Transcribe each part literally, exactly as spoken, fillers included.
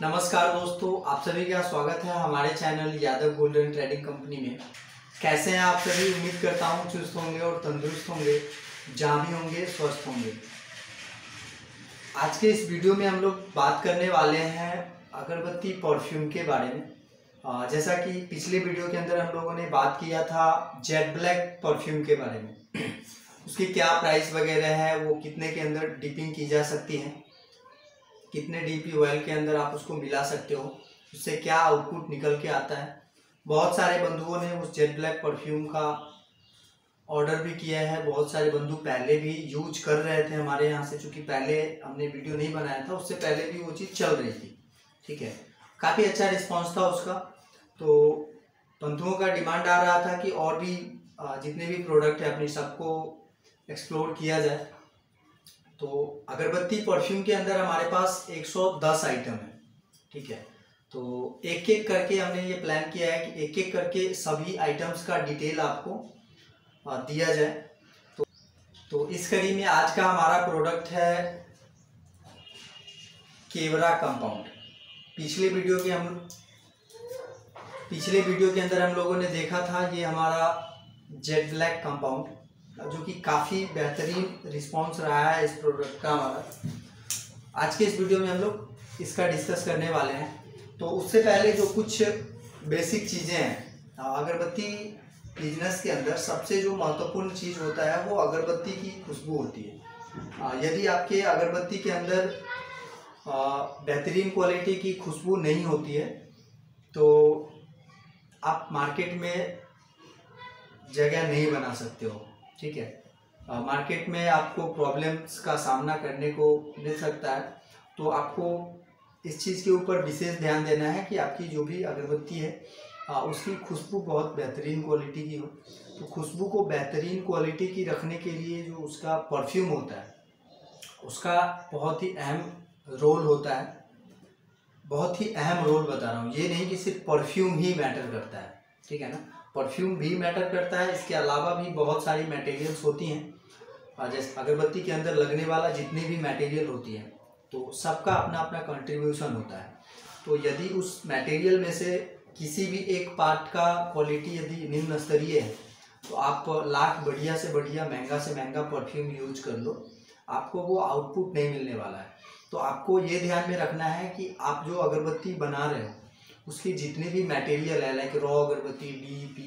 नमस्कार दोस्तों, आप सभी का स्वागत है हमारे channel Yadav golden trading company में। कैसे हैं आप सभी? उम्मीद करता हूं चुस्त होंगे और तंदुरुस्त होंगे, जहां भी होंगे स्वस्थ होंगे। आज के इस वीडियो में हम लोग बात करने वाले हैं अगरबत्ती परफ्यूम के बारे में। जैसा कि पिछले वीडियो के अंदर हम लोगों ने बात किया था जेट ब्लैक परफ्यूम के बारे में, उसकी क्या प्राइस वगैरह है, वो कितने के अंदर डिपिंग की जा सकती है, कितने डीपी ऑयल के अंदर आप उसको मिला सकते हो, उससे क्या आउटपुट निकल के आता है। बहुत सारे बंधुओं ने उस जेट ब्लैक परफ्यूम का ऑर्डर भी किया है। बहुत सारे बंधु पहले भी यूज कर रहे थे हमारे यहाँ से, चूँकि पहले हमने वीडियो नहीं बनाया था, उससे पहले भी वो चीज़ चल रही थी। ठीक है, काफ़ी अच्छा रिस्पॉन्स था उसका। तो बंधुओं का डिमांड आ रहा था कि और भी जितने भी प्रोडक्ट है अपनी सबको एक्सप्लोर किया जाए। तो अगरबत्ती परफ्यूम के अंदर हमारे पास एक सौ दस आइटम है। ठीक है, तो एक एक करके हमने ये प्लान किया है कि एक एक करके सभी आइटम्स का डिटेल आपको दिया जाए। तो तो इस कड़ी में आज का हमारा प्रोडक्ट है केवरा कंपाउंड। पिछले वीडियो के हम पिछले वीडियो के अंदर हम लोगों ने देखा था ये हमारा जेट ब्लैक कंपाउंड, जो कि काफ़ी बेहतरीन रिस्पांस रहा है इस प्रोडक्ट का हमारा। आज के इस वीडियो में हम लोग इसका डिस्कस करने वाले हैं। तो उससे पहले जो कुछ बेसिक चीज़ें हैं, अगरबत्ती बिजनेस के अंदर सबसे जो महत्वपूर्ण चीज़ होता है वो अगरबत्ती की खुशबू होती है। यदि आपके अगरबत्ती के अंदर बेहतरीन क्वालिटी की खुशबू नहीं होती है तो आप मार्केट में जगह नहीं बना सकते हो। ठीक है, मार्केट में आपको प्रॉब्लम्स का सामना करने को मिल सकता है। तो आपको इस चीज़ के ऊपर विशेष ध्यान देना है कि आपकी जो भी अगरबत्ती है आ, उसकी खुशबू बहुत बेहतरीन क्वालिटी की हो। तो खुशबू को बेहतरीन क्वालिटी की रखने के लिए जो उसका परफ्यूम होता है उसका बहुत ही अहम रोल होता है। बहुत ही अहम रोल बता रहा हूँ, ये नहीं कि सिर्फ परफ्यूम ही मैटर करता है। ठीक है ना, परफ्यूम भी मैटर करता है, इसके अलावा भी बहुत सारी मटेरियल्स होती हैं। जैसे अगरबत्ती के अंदर लगने वाला जितनी भी मटेरियल होती है तो सबका अपना अपना कंट्रीब्यूशन होता है। तो यदि उस मटेरियल में से किसी भी एक पार्ट का क्वालिटी यदि निम्न स्तरीय है तो आप लाख बढ़िया से बढ़िया महंगा से महंगा परफ्यूम यूज कर लो, आपको वो आउटपुट नहीं मिलने वाला है। तो आपको ये ध्यान में रखना है कि आप जो अगरबत्ती बना रहे हो उसकी जितनी भी मटेरियल है, like raw agarbatti, DP,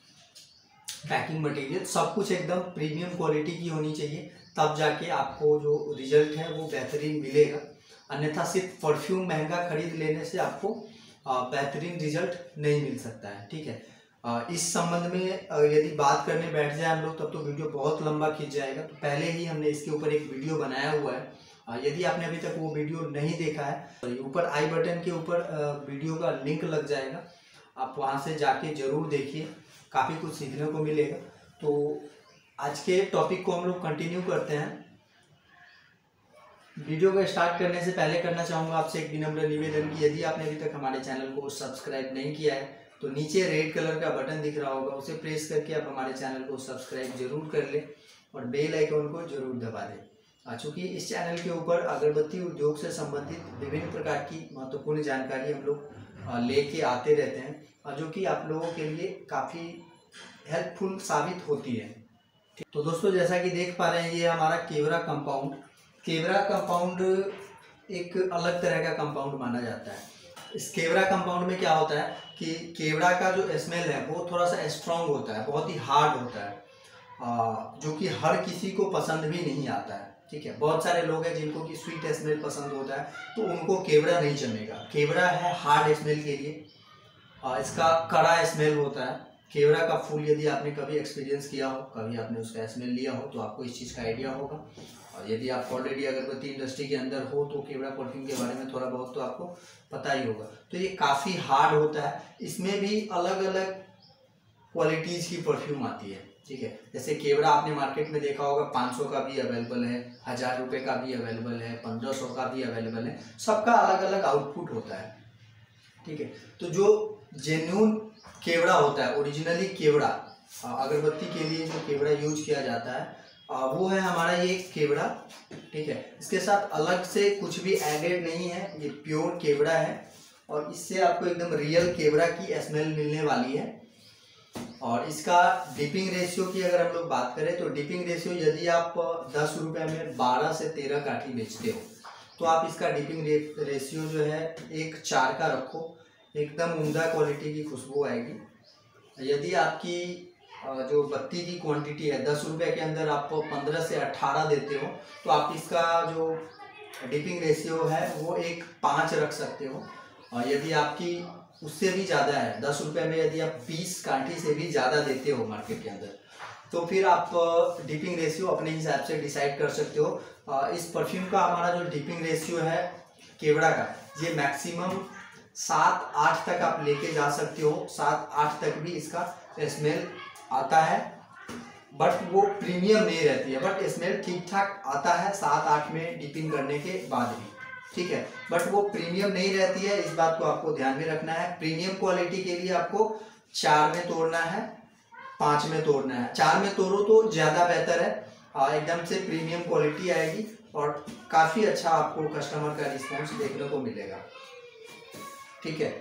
packing material, सब कुछ एकदम प्रीमियम क्वालिटी की होनी चाहिए, तब जाके आपको जो रिजल्ट है वो बेहतरीन मिलेगा। अन्यथा सिर्फ परफ्यूम महंगा खरीद लेने से आपको बेहतरीन रिजल्ट नहीं मिल सकता है। ठीक है, इस संबंध में यदि बात करने बैठ जाए हम लोग तब तो वीडियो बहुत लंबा खींच जाएगा। तो पहले ही हमने इसके ऊपर एक वीडियो बनाया हुआ है, यदि आपने अभी तक वो वीडियो नहीं देखा है तो ऊपर आई बटन के ऊपर वीडियो का लिंक लग जाएगा, आप वहां से जाके जरूर देखिए, काफ़ी कुछ सीखने को मिलेगा। तो आज के टॉपिक को हम लोग कंटिन्यू करते हैं। वीडियो को स्टार्ट करने से पहले करना चाहूँगा आपसे एक विनम्र निवेदन कि यदि आपने अभी तक हमारे चैनल को सब्सक्राइब नहीं किया है तो नीचे रेड कलर का बटन दिख रहा होगा, उसे प्रेस करके आप हमारे चैनल को सब्सक्राइब जरूर कर लें और बेल आइकन को जरूर दबा दें। चूँकि इस चैनल के ऊपर अगरबत्ती उद्योग से संबंधित विभिन्न प्रकार की महत्वपूर्ण जानकारी हम लोग लेके आते रहते हैं, जो कि आप लोगों के लिए काफ़ी हेल्पफुल साबित होती है। तो दोस्तों, जैसा कि देख पा रहे हैं ये हमारा केवरा कंपाउंड। केवरा कंपाउंड एक अलग तरह का कंपाउंड माना जाता है। इस केवरा कंपाउंड में क्या होता है कि केवड़ा का जो स्मेल है वो थोड़ा सा स्ट्रॉन्ग होता है, बहुत ही हार्ड होता है, जो कि हर किसी को पसंद भी नहीं आता है। ठीक है, बहुत सारे लोग हैं जिनको कि स्वीट स्मेल पसंद होता है तो उनको केवड़ा नहीं जमेगा। केवड़ा है हार्ड स्मेल के लिए, इसका कड़ा स्मेल होता है। केवड़ा का फूल यदि आपने कभी एक्सपीरियंस किया हो, कभी आपने उसका स्मेल लिया हो तो आपको इस चीज़ का आइडिया होगा। और यदि आप ऑलरेडी अगरबत्ती इंडस्ट्री के अंदर हो तो केवड़ा परफ्यूम के बारे में थोड़ा बहुत तो आपको पता ही होगा। तो ये काफ़ी हार्ड होता है, इसमें भी अलग अलग क्वालिटीज़ की परफ्यूम आती है। ठीक है, जैसे केवड़ा आपने मार्केट में देखा होगा पाँच सौ का भी अवेलेबल है, हज़ार रुपये का भी अवेलेबल है, पंद्रह सौ का भी अवेलेबल है, सबका अलग अलग आउटपुट होता है। ठीक है, तो जो जेन्युइन केवड़ा होता है, ओरिजिनली केवड़ा, अगरबत्ती के लिए जो केवड़ा यूज किया जाता है वो है हमारा ये केवड़ा, ठीक है। इसके साथ अलग से कुछ भी एडेड नहीं है, ये प्योर केवड़ा है और इससे आपको एकदम रियल केवड़ा की स्मेल मिलने वाली है। और इसका डिपिंग रेशियो की अगर हम लोग बात करें तो डिपिंग रेशियो यदि आप दस रुपये में बारह से तेरह काठी बेचते हो तो आप इसका डिपिंग रे, रेशियो जो है एक चार का रखो, एकदम उम्दा क्वालिटी की खुशबू आएगी। यदि आपकी जो बत्ती की क्वांटिटी है दस रुपये के अंदर आप पंद्रह से अट्ठारह देते हो तो आप इसका जो डिपिंग रेशियो है वो एक पाँच रख सकते हो। और यदि आपकी उससे भी ज़्यादा है, दस रुपये में यदि आप बीस काठी से भी ज़्यादा देते हो मार्केट के अंदर, तो फिर आप डिपिंग रेशियो अपने हिसाब से डिसाइड कर सकते हो। इस परफ्यूम का हमारा जो डिपिंग रेशियो है केवड़ा का, ये मैक्सिमम सात आठ तक आप लेके जा सकते हो, सात आठ तक भी इसका स्मेल आता है, बट वो प्रीमियम नहीं रहती है, बट स्मेल ठीक ठाक आता है सात आठ में डिपिंग करने के बाद भी, ठीक है। बट वो प्रीमियम नहीं रहती है, इस बात को आपको ध्यान में रखना है। प्रीमियम क्वालिटी के लिए आपको चार में तोड़ना है, पाँच में तोड़ना है। चार में तोड़ो तो ज़्यादा बेहतर है, एकदम से प्रीमियम क्वालिटी आएगी और काफ़ी अच्छा आपको कस्टमर का रिस्पॉन्स देखने को मिलेगा, ठीक है।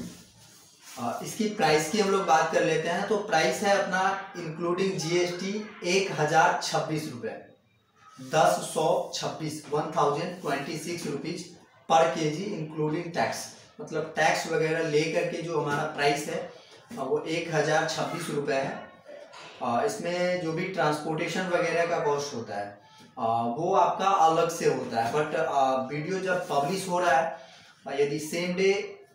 इसकी प्राइस की हम लोग बात कर लेते हैं। तो प्राइस है अपना इंक्लूडिंग जीएसटी एक हज़ार छब्बीस रुपये, दस सौ छब्बीस one thousand twenty six rupees per K G including tax, मतलब टैक्स वगैरह ले करके जो हमारा प्राइस है वो एक हज़ार छब्बीस रुपये है। इसमें जो भी ट्रांसपोर्टेशन वगैरह का कॉस्ट होता है वो आपका अलग से होता है, बट वीडियो जब पब्लिश हो रहा है यदि same day,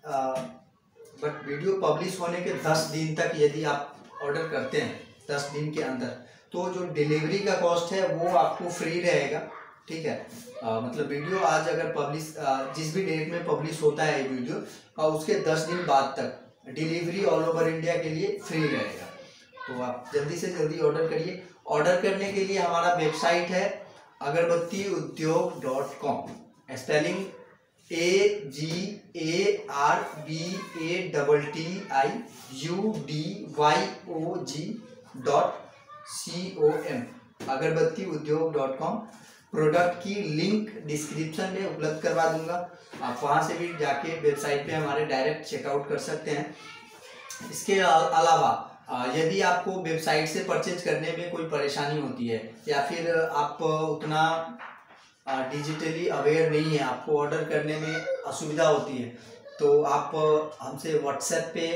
but video publish होने के दस दिन तक यदि आप ऑर्डर करते हैं दस दिन के अंदर, तो जो डिलीवरी का कॉस्ट है वो आपको फ्री रहेगा, ठीक है। आ, मतलब वीडियो आज अगर पब्लिश जिस भी डेट में पब्लिश होता है ये वीडियो, और उसके दस दिन बाद तक डिलीवरी ऑल ओवर इंडिया के लिए फ्री रहेगा। तो आप जल्दी से जल्दी ऑर्डर करिए। ऑर्डर करने के लिए हमारा वेबसाइट है Agarbatti Udyog dot com, spelling A G A R B A double T I U D Y O G dot C O M, Agarbatti Udyog dot com. Product की लिंक डिस्क्रिप्शन में उपलब्ध करवा दूंगा, आप वहां से भी जाके वेबसाइट पे हमारे डायरेक्ट चेकआउट कर सकते हैं। इसके अलावा यदि आपको वेबसाइट से परचेज करने में कोई परेशानी होती है या फिर आप उतना डिजिटली अवेयर नहीं है, आपको ऑर्डर करने में असुविधा होती है, तो आप हमसे व्हाट्सएप पे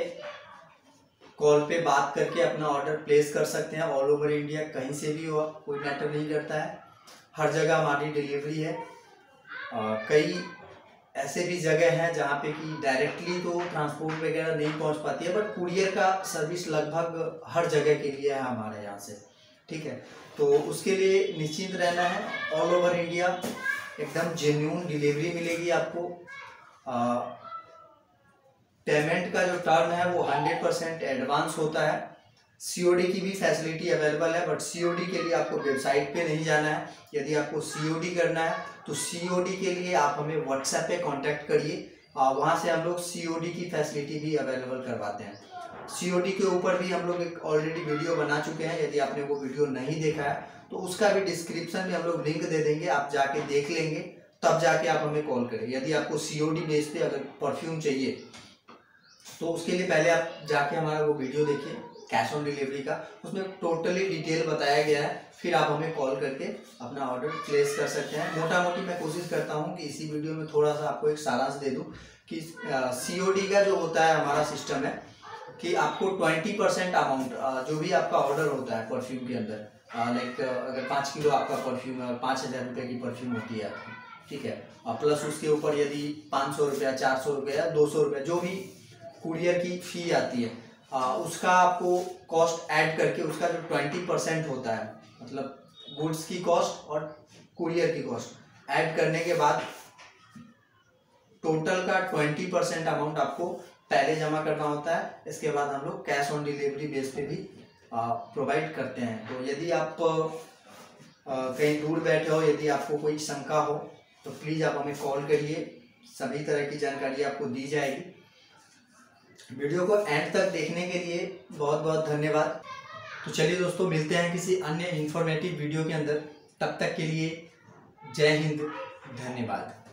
कॉल पे बात करके अपना ऑर्डर प्लेस कर सकते हैं। ऑल ओवर इंडिया कहीं से भी हो, कोई मैटर नहीं करता है, हर जगह हमारी डिलीवरी है। और कई ऐसे भी जगह हैं जहाँ पे कि डायरेक्टली तो ट्रांसपोर्ट वगैरह नहीं पहुँच पाती है, बट कुरियर का सर्विस लगभग हर जगह के लिए है हमारे यहाँ से, ठीक है। तो उसके लिए निश्चिंत रहना है, ऑल ओवर इंडिया एकदम जेन्युइन डिलीवरी मिलेगी आपको। आ, पेमेंट का जो टर्म है वो हंड्रेड परसेंट एडवांस होता है। सीओडी की भी फैसिलिटी अवेलेबल है, बट सीओडी के लिए आपको वेबसाइट पे नहीं जाना है। यदि आपको सीओडी करना है तो सीओडी के लिए आप हमें व्हाट्सएप पे कांटेक्ट करिए, वहाँ से हम लोग सीओडी की फैसिलिटी भी अवेलेबल करवाते हैं। सीओडी के ऊपर भी हम लोग एक ऑलरेडी वीडियो बना चुके हैं, यदि आपने वो वीडियो नहीं देखा है तो उसका भी डिस्क्रिप्शन में हम लोग लिंक दे देंगे, आप जाके देख लेंगे, तब जाके आप हमें कॉल करें। यदि आपको सीओडी बेस पे अगर परफ्यूम चाहिए तो उसके लिए पहले आप जाके हमारा वो वीडियो देखिए कैश ऑन डिलीवरी का, उसमें टोटली डिटेल बताया गया है, फिर आप हमें कॉल करके अपना ऑर्डर प्लेस कर सकते हैं। मोटा मोटी मैं कोशिश करता हूँ कि इसी वीडियो में थोड़ा सा आपको एक सारांश दे दूँ कि सीओडी का जो होता है हमारा सिस्टम है कि आपको ट्वेंटी परसेंट अमाउंट जो भी आपका ऑर्डर होता है परफ्यूम के अंदर, लाइक अगर पाँच किलो आपका परफ्यूम है और पाँच हज़ार रुपये की परफ्यूम होती है आपकी, ठीक है, और प्लस उसके ऊपर यदि पाँच सौ रुपया चार सौ रुपया दो सौ रुपया जो भी कुरियर की फ़ी आती है, आ, उसका आपको कॉस्ट ऐड करके उसका जो ट्वेंटी परसेंट होता है, मतलब गुड्स की कॉस्ट और कुरियर की कॉस्ट ऐड करने के बाद टोटल का ट्वेंटी परसेंट अमाउंट आपको पहले जमा करना होता है। इसके बाद हम लोग कैश ऑन डिलीवरी बेस पे भी प्रोवाइड करते हैं। तो यदि आप आ, कहीं दूर बैठे हो, यदि आपको कोई शंका हो तो प्लीज़ आप हमें कॉल करिए, सभी तरह की जानकारी आपको दी जाएगी। वीडियो को एंड तक देखने के लिए बहुत बहुत धन्यवाद। तो चलिए दोस्तों, मिलते हैं किसी अन्य इंफॉर्मेटिव वीडियो के अंदर। तब तक के लिए जय हिंद, धन्यवाद।